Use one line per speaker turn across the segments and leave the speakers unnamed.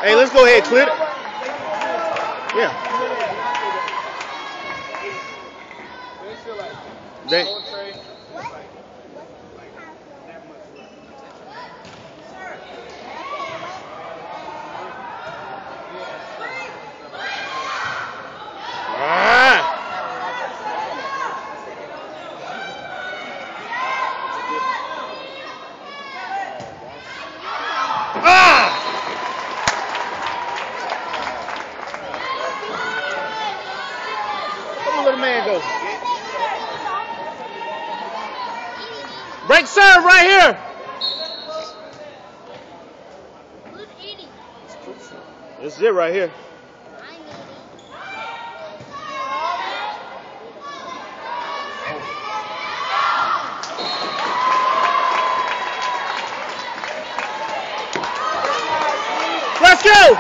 Hey, let's go ahead, clear it. Yeah. Little man go. Break serve right here.
Who's eating?
This is it right here. Let's go.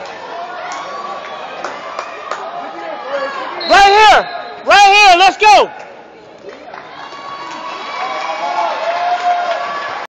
Right here, let's go.